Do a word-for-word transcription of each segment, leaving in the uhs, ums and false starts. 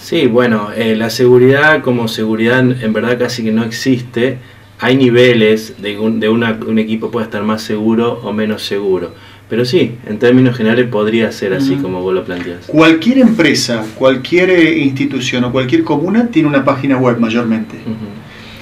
Sí, bueno, eh, la seguridad como seguridad en verdad casi que no existe. Hay niveles de, un, de una, un equipo puede estar más seguro o menos seguro. Pero sí, en términos generales podría ser así uh-huh. como vos lo planteás. Cualquier empresa, cualquier institución o cualquier comuna tiene una página web mayormente. Uh-huh.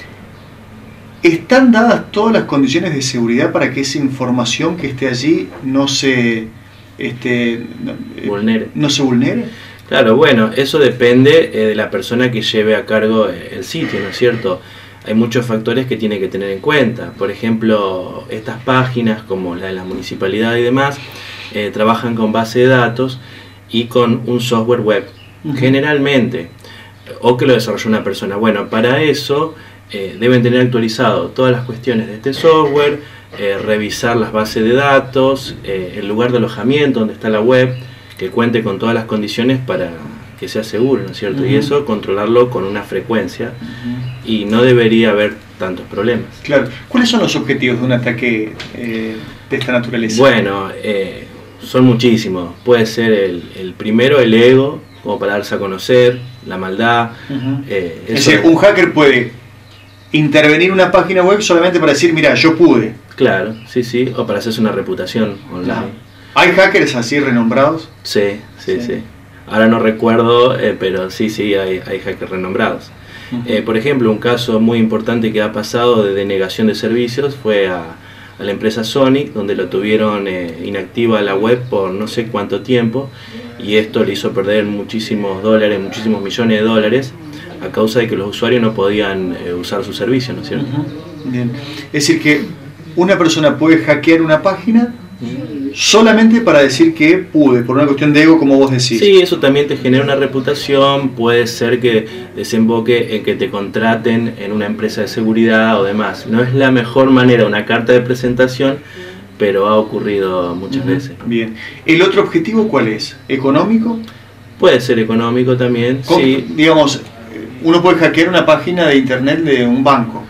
¿Están dadas todas las condiciones de seguridad para que esa información que esté allí no se, este, vulnere? No se vulnere? Claro, bueno, eso depende eh, de la persona que lleve a cargo el sitio, ¿no es cierto? Hay muchos factores que tiene que tener en cuenta. Por ejemplo, estas páginas como la de la municipalidad y demás eh, trabajan con base de datos y con un software web, uh-huh. generalmente, o que lo desarrolla una persona. Bueno, para eso eh, deben tener actualizado todas las cuestiones de este software, eh, revisar las bases de datos, eh, el lugar de alojamiento donde está la web, que cuente con todas las condiciones para que sea seguro, ¿no es cierto? Uh-huh. Y eso controlarlo con una frecuencia uh-huh. y no debería haber tantos problemas. Claro. ¿Cuáles son los objetivos de un ataque eh, de esta naturaleza? Bueno, eh, son muchísimos. Puede ser el, el primero, el ego, como para darse a conocer, la maldad. Uh-huh. eh, es decir, un hacker puede intervenir en una página web solamente para decir, mira, yo pude. Claro, sí, sí, o para hacerse una reputación online. Uh-huh. ¿Hay hackers así renombrados? Sí, sí, sí. sí. Ahora no recuerdo, eh, pero sí, sí, hay, hay hackers renombrados. Uh-huh. eh, por ejemplo, un caso muy importante que ha pasado de denegación de servicios fue a, a la empresa Sonic, donde lo tuvieron eh, inactiva la web por no sé cuánto tiempo, y esto le hizo perder muchísimos dólares, muchísimos millones de dólares, a causa de que los usuarios no podían eh, usar su servicio, ¿no es cierto? Uh-huh. Bien. Es decir, que una persona puede hackear una página solamente para decir que pude, por una cuestión de ego, como vos decís. Sí, eso también te genera una reputación, puede ser que desemboque en que te contraten en una empresa de seguridad o demás. No es la mejor manera, una carta de presentación, pero ha ocurrido muchas uh-huh. veces. Bien. ¿El otro objetivo cuál es? ¿Económico? Puede ser económico también, ¿Cómo, sí. Digamos, uno puede hackear una página de internet de un banco.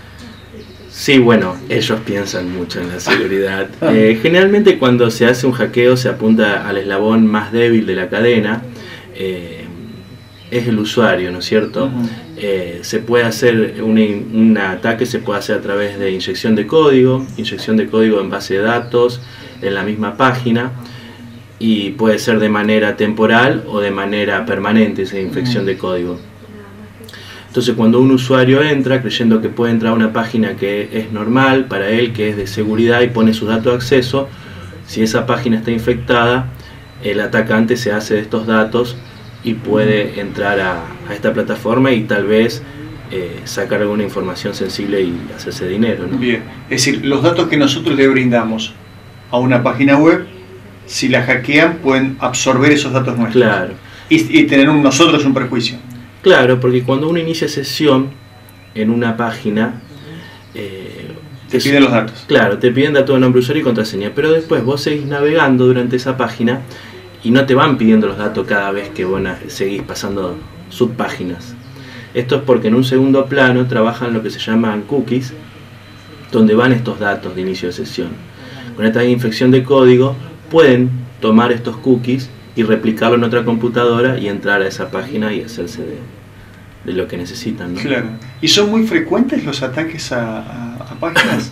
Sí, bueno, ellos piensan mucho en la seguridad. Eh, generalmente cuando se hace un hackeo se apunta al eslabón más débil de la cadena, eh, es el usuario, ¿no es cierto? Uh-huh. eh, se puede hacer un, un ataque, se puede hacer a través de inyección de código, inyección de código en base de datos, en la misma página, y puede ser de manera temporal o de manera permanente esa infección uh-huh. de código. Entonces cuando un usuario entra creyendo que puede entrar a una página que es normal para él, que es de seguridad, y pone sus datos de acceso, si esa página está infectada, el atacante se hace de estos datos y puede entrar a, a esta plataforma y tal vez eh, sacar alguna información sensible y hacerse dinero, ¿no? Bien, es decir, los datos que nosotros le brindamos a una página web, si la hackean pueden absorber esos datos nuestros. Claro. Y, y tener un, nosotros un perjuicio. Claro, porque cuando uno inicia sesión en una página, eh, te piden los datos. Claro, te piden datos de nombre, usuario y contraseña, pero después vos seguís navegando durante esa página y no te van pidiendo los datos cada vez que vos seguís pasando subpáginas. Esto es porque en un segundo plano trabajan lo que se llaman cookies, donde van estos datos de inicio de sesión. Con esta infección de código pueden tomar estos cookies y replicarlo en otra computadora y entrar a esa página y hacerse de, de lo que necesitan, ¿no? Claro. ¿Y son muy frecuentes los ataques a, a, a páginas?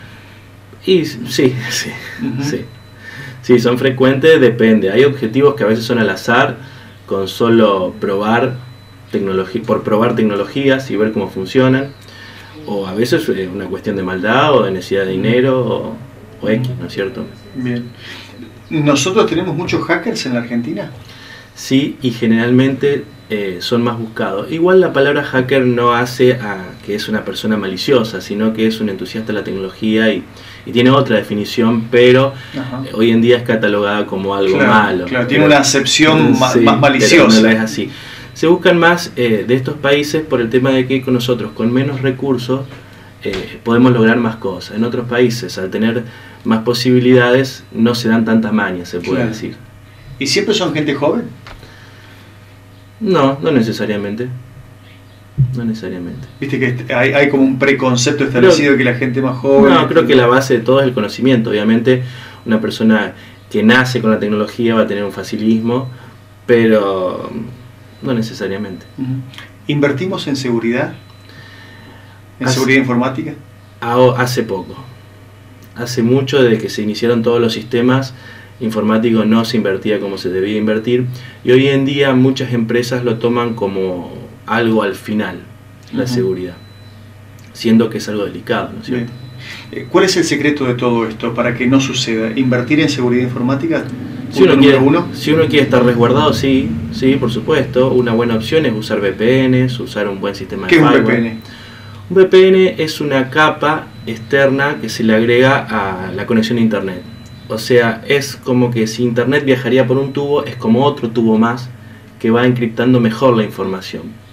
Y sí, sí, uh-huh. sí. Sí, son frecuentes, depende. Hay objetivos que a veces son al azar, con solo probar tecnología, por probar tecnologías y ver cómo funcionan. O a veces es una cuestión de maldad o de necesidad de dinero o, o X, ¿no es cierto? Bien. ¿Nosotros tenemos muchos hackers en la Argentina? Sí, y generalmente eh, son más buscados. Igual la palabra hacker no hace a que es una persona maliciosa, sino que es un entusiasta de la tecnología y, y tiene otra definición, pero eh, hoy en día es catalogada como algo claro, malo. Claro, tiene una acepción sí, más, más maliciosa. Pero no es así. Se buscan más eh, de estos países por el tema de que con nosotros, con menos recursos, eh, podemos lograr más cosas. En otros países, al tener más posibilidades, no se dan tantas mañas, se puede claro. decir. ¿Y siempre son gente joven? No, no necesariamente. No necesariamente. Viste que hay, hay como un preconcepto establecido de que la gente más joven... No, creo que la base de todo es el conocimiento. Obviamente, una persona que nace con la tecnología va a tener un facilismo, pero no necesariamente. Uh-huh. ¿Invertimos en seguridad? ¿En hace, seguridad informática? Hace poco. Hace mucho, desde que se iniciaron todos los sistemas informáticos, no se invertía como se debía invertir. Y hoy en día muchas empresas lo toman como algo al final, la uh-huh. seguridad. Siendo que es algo delicado, ¿no es cierto? Bien. ¿Cuál es el secreto de todo esto para que no suceda? ¿Invertir en seguridad informática? Si uno, quiere, uno? si uno quiere estar resguardado, sí, sí, por supuesto. Una buena opción es usar V P Ns, usar un buen sistema de ¿Qué es un firewall. V P N? Un V P N es una capa externa que se le agrega a la conexión a Internet. O sea, es como que si Internet viajaría por un tubo, es como otro tubo más que va encriptando mejor la información.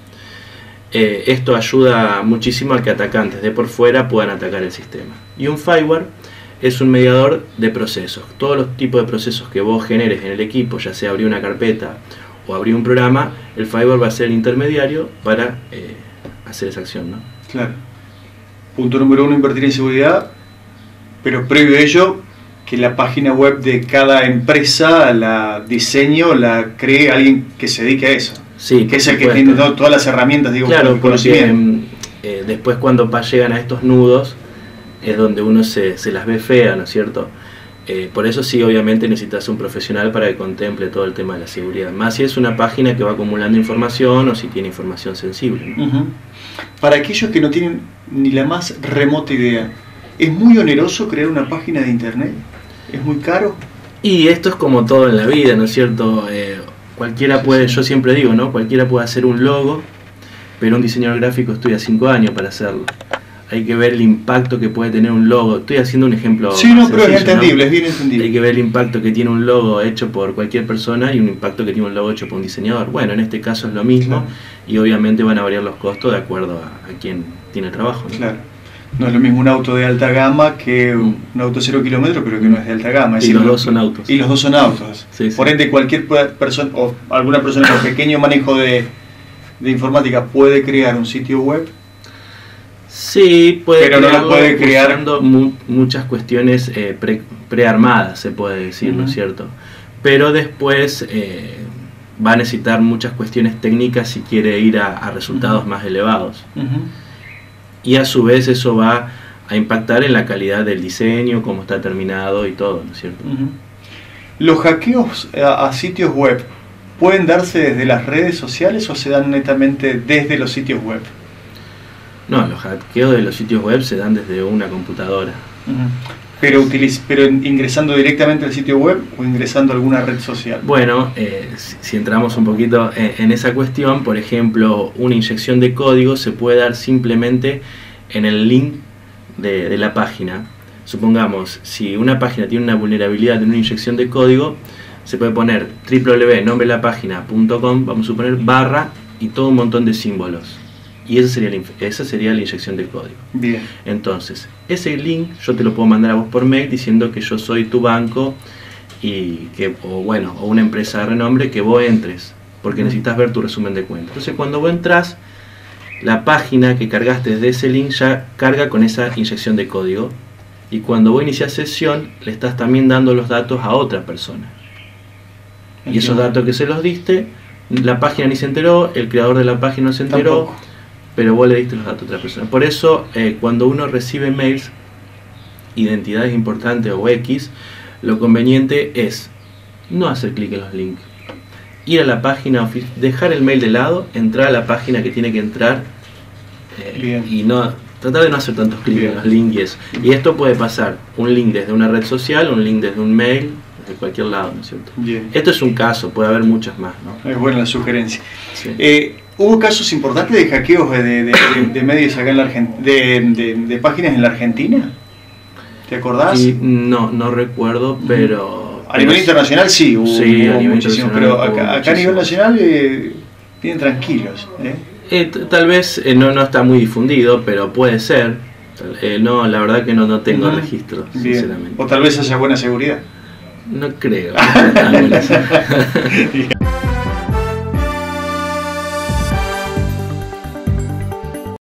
Eh, esto ayuda muchísimo a que atacantes de por fuera puedan atacar el sistema. Y un firewall es un mediador de procesos. Todos los tipos de procesos que vos generes en el equipo, ya sea abrir una carpeta o abrir un programa, el firewall va a ser el intermediario para eh, hacer esa acción, ¿no? Claro. Punto número uno, invertir en seguridad, pero previo a ello, que la página web de cada empresa, la diseño, la cree alguien que se dedique a eso. Sí, que es el que tiene todas las herramientas, digo, claro, porque eh, después cuando llegan a estos nudos es donde uno se, se las ve fea, ¿no es cierto? Eh, por eso sí, obviamente necesitas un profesional para que contemple todo el tema de la seguridad, más si es una página que va acumulando información o si tiene información sensible, ¿no? Uh-huh. Para aquellos que no tienen ni la más remota idea, ¿es muy oneroso crear una página de internet? ¿Es muy caro? Y esto es como todo en la vida, ¿no es cierto? Eh, Cualquiera puede, yo siempre digo, ¿no? Cualquiera puede hacer un logo, pero un diseñador gráfico estudia cinco años para hacerlo. Hay que ver el impacto que puede tener un logo. Estoy haciendo un ejemplo. Sí, no, pero es entendible, ¿no? Es bien entendible. Hay que ver el impacto que tiene un logo hecho por cualquier persona y un impacto que tiene un logo hecho por un diseñador. Bueno, en este caso es lo mismo, claro. Y obviamente van a variar los costos de acuerdo a, a quien tiene el trabajo, ¿no? Claro. No es lo mismo un auto de alta gama que un, un auto cero kilómetros, pero que no es de alta gama. Es y decir, los dos son autos. Y los dos son autos. Sí, sí. Por ende, cualquier persona o alguna persona con pequeño manejo de, de informática puede crear un sitio web. Sí, puede pero no lo puede crear usando mu muchas cuestiones eh, pre, prearmadas, se puede decir, uh-huh. ¿no es cierto? Pero después eh, va a necesitar muchas cuestiones técnicas si quiere ir a, a resultados uh-huh. más elevados. Uh-huh. Y a su vez eso va a impactar en la calidad del diseño, cómo está terminado y todo, ¿no es cierto? Uh-huh. ¿Los hackeos a, a sitios web pueden darse desde las redes sociales o se dan netamente desde los sitios web? No, los hackeos de los sitios web se dan desde una computadora. Uh-huh. Pero, utiliz pero ingresando directamente al sitio web o ingresando a alguna red social. Bueno, eh, si, si entramos un poquito en, en esa cuestión, por ejemplo, una inyección de código se puede dar simplemente en el link de, de la página. Supongamos, si una página tiene una vulnerabilidad en una inyección de código, se puede poner doble u doble u doble u punto nombre de la página punto com, vamos a suponer, barra y todo un montón de símbolos. Y esa sería, la, esa sería la inyección del código. Bien. Entonces, ese link yo te lo puedo mandar a vos por mail diciendo que yo soy tu banco y que, o bueno, o una empresa de renombre, que vos entres, porque necesitas ver tu resumen de cuentas. Entonces, cuando vos entras, la página que cargaste desde ese link ya carga con esa inyección de código. Y cuando vos inicias sesión, le estás también dando los datos a otra persona. Y esos datos que se los diste, la página ni se enteró, el creador de la página no se enteró. Tampoco. Pero vos le diste los datos a otra persona. Por eso, eh, cuando uno recibe mails, identidades importantes o X, lo conveniente es no hacer clic en los links, ir a la página, dejar el mail de lado, entrar a la página que tiene que entrar eh, y no tratar de no hacer tantos clics en los links y eso. Y esto puede pasar un link desde una red social, un link desde un mail, desde cualquier lado, ¿no es cierto? Bien. Esto es un caso, puede haber muchas más, ¿no? Es buena la sugerencia. Sí. Eh, ¿Hubo casos importantes de hackeos de, de, de, de medios acá en la Argentina, de, de, de páginas en la Argentina? ¿Te acordás? Y no, no recuerdo, pero... A nivel internacional sí, hubo, sí, hubo a nivel muchísimo, pero acá, acá a nivel nacional eh, vienen tranquilos. ¿eh? Eh, tal vez eh, no, no está muy difundido, pero puede ser. Eh, no, la verdad que no, no tengo uh-huh. registro, Bien. Sinceramente. O tal vez haya buena seguridad. No creo. No